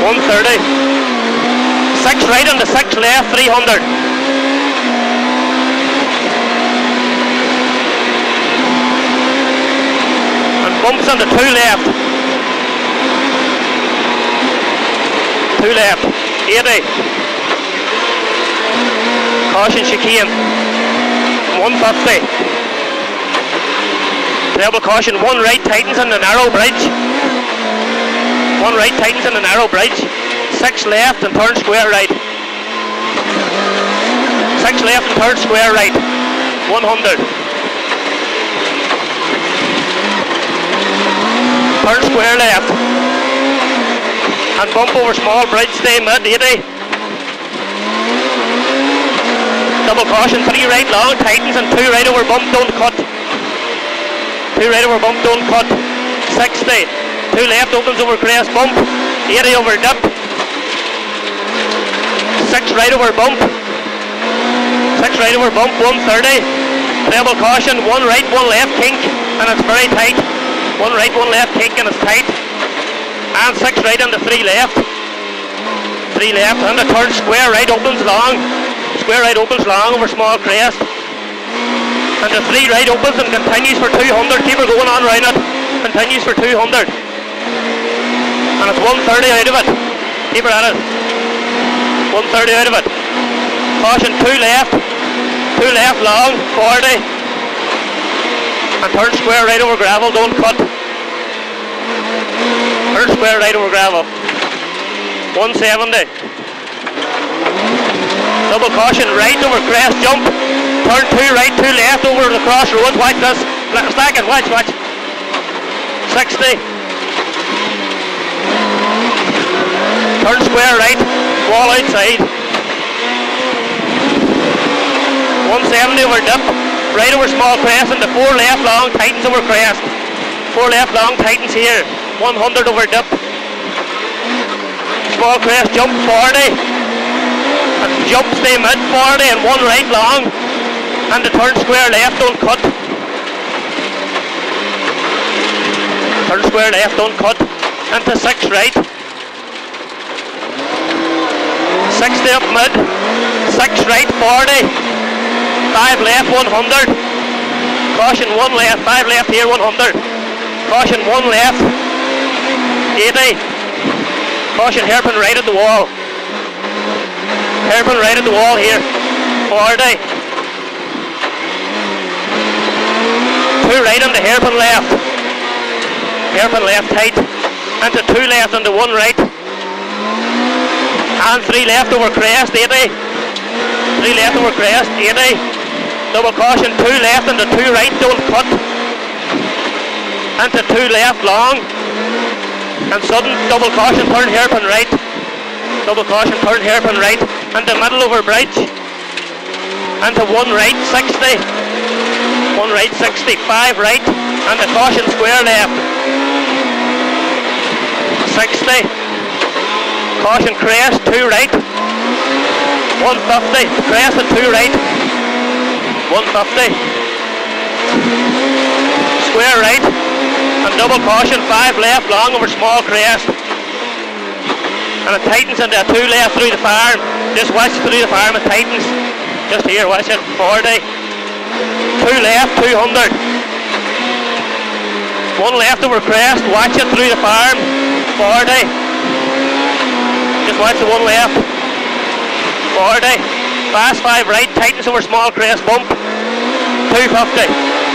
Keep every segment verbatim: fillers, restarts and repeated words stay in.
one thirty. Six right and the six left, three hundred. And bumps on the two left. Two left, eighty. Caution chicane, one fifty. Treble caution, one right tightens on the narrow bridge. One right tightens on the narrow bridge. Six left and turn square right. Six left and turn square right. one hundred. Turn square left. And bump over small bridge, stay mid, eighty. Double caution, three right long, tightens and two right over bump, don't cut. Two right over bump, don't cut. sixty. Two left opens over crest, bump. eighty over dip. Six right over bump. Six right over bump, one thirty. Treble caution, one right, one left kink, and it's very tight. One right, one left kink, and it's tight. And six right and the three left. Three left, and the turn square right opens long. Square right opens long over small crest. And the three right opens and continues for two hundred. Keep her going on round it. Continues for two hundred. And it's one thirty out of it. Keep her at it. one thirty out of it. Caution, two left. Two left long, forty. And turn square right over gravel, don't cut. Turn square right over gravel. one seventy. Double caution, right over crest, jump. Turn two right, two left over the crossroad. Watch this. Stack it, watch, watch. sixty. Turn square right, wall outside. one seventy over dip. Right over small crest and the four left long tightens over crest. Four left long tightens here. one hundred over dip. Small crest jump forty. And jump stay mid forty and one right long. And the turn square left, don't cut. Turn square left, don't cut. And to six right. sixty up mid. Six right, forty. Five left, one hundred. Caution, one left. Five left here, one hundred. Caution, one left. eighty. Caution, hairpin right at the wall. Hairpin right at the wall here. forty. Two right on the hairpin left. Hairpin left tight. And to two left on the one right. And three left over crest, eighty. Three left over crest, eighty. Double caution, two left and the two right, don't cut. And to two left long. And sudden double caution, turn hairpin right. Double caution, turn hairpin right. And the middle over bridge. And to one right, sixty. One right, sixty. Five right. And the caution square left. sixty. Caution crest, two right. one fifty. Crest and two right. one fifty. Square right. And double caution, five left, long over small crest. And it tightens into a two left through the farm. Just watch through the farm, it tightens. Just here, watch it, forty. Two left, two hundred. One left over crest, watch it through the farm, forty. Just watch the one left, forty. Fast five right, tightens over small crest, bump, two fifty.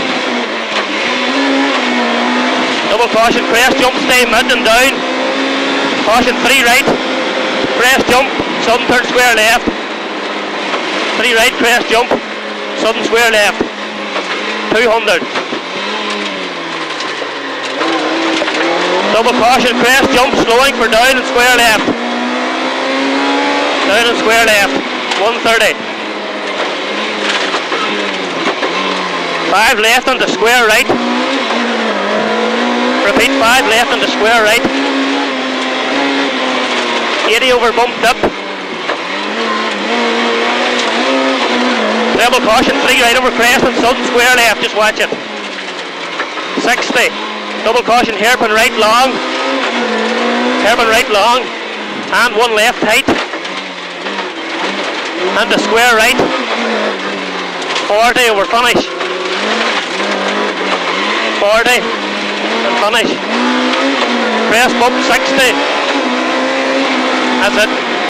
Double caution, crest jump, stay mid and down. Caution, three right, crest jump, sudden turn square left. Three right, crest jump, sudden square left, two hundred. Double caution, crest jump, slowing for down and square left. Down and square left, one thirty. Five left on the square right. Repeat, five left on the square right. eighty over bump dip. Treble caution, three right over crest and sudden square left, just watch it. sixty. Double caution, hairpin right long. Hairpin right long. and one left tight, and the square right, forty over finish, forty and finish, press bump sixty, that's it.